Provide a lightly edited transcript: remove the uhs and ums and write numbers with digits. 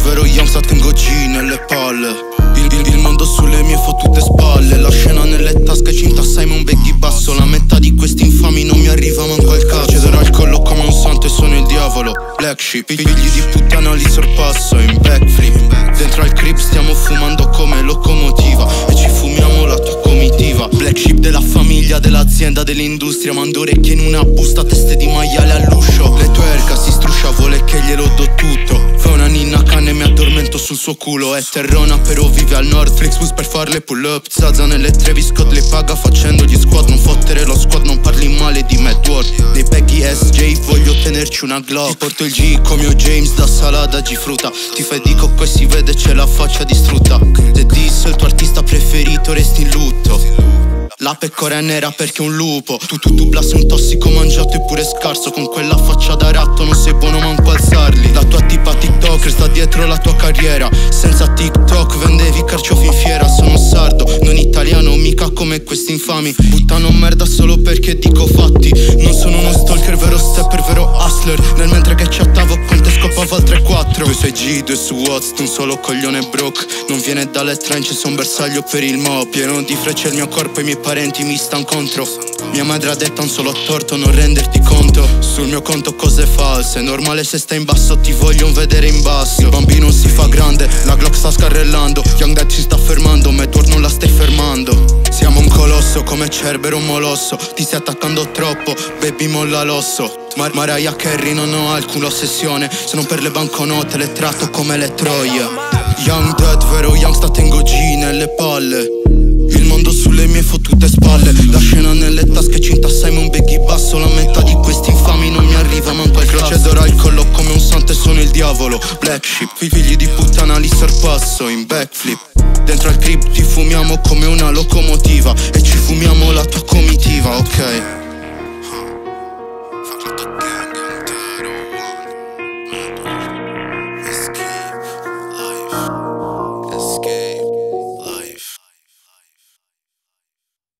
vero youngsta tengo G nelle palle. Il mondo sulle mie fottute spalle. La scena nelle tasche, cinta Simon Beggy basso. La metà di questi infami non mi arriva manco al cazzo. Cederò al collo come un santo e sono il diavolo. Blacksheep, figli di puttana li sorpasso in backflip. Dentro al crib stiamo fumando come locomotiva e ci fumiamo la tua comitiva. Blacksheep della famiglia, dell'azienda, dell'industria. Mando orecchie in una busta, teste di maiale all'uscio. Le tue erca si struscia, vuole che glielo do tutto. Fa una ninna canna e mi addormento sul suo culo. È terrona però vive al nord, Flixbus per farle pull up. Zaza nelle Travis Scott le paga facendo gli squad. Non fottere lo squad, non parli male di Medward. Dei Peggy SJ voglio tenerci una Glock. Ti porto il G come James da salada G frutta. Ti fai di cocco e si vede c'è la faccia distrutta. The Diss, il tuo artista preferito, resti in lutto. La pecora è nera perché è un lupo. Tu blas un tossico mangiato eppure scarso. Con quella faccia da ratto non sei buono manco alzarli. La tua tipa TikToker sta dietro la tua carriera. Senza TikTok vendevi carciofi in fiera. Sono sardo, non italiano, mica come questi infami. Buttano merda solo perché dico fatti. Non sono uno stalker, vero stepper, vero hustler. Nel mentre che chattavo con te scopava al 3-4. 2 su G, 2 su What's, un solo coglione broke. Non viene dalle trench, sei un bersaglio per il mob. Pieno di frecce il mio corpo e i miei parenti mi stan contro. Mia madre ha detto un solo torto, non renderti conto. Sul mio conto cose false. Normale se stai in basso, ti voglio vedere in basso. Il bambino si fa grande, la Glock sta scarrellando. Young Dad si sta fermando, Medward non la stai fermando. Siamo un colosso come Cerbero un molosso. Ti stai attaccando troppo, baby molla l'osso. Mariah Carey non ho alcuna ossessione. Se non per le banconote le tratto come le troie. Young Dad, vero youngsta tengo G nelle palle. Il mondo sulle mie fottute spalle. La scena nelle tasche, cinta Simon Beggy basso. La metà di questi infami non mi arriva manco al cazzo. Cederò al collo come un santo e sono il diavolo. Blacksheep, figli di puttana li sorpasso in backflip. Dentro al crib ti fumiamo come una locomotiva e ci fumiamo la tua comitiva, ok?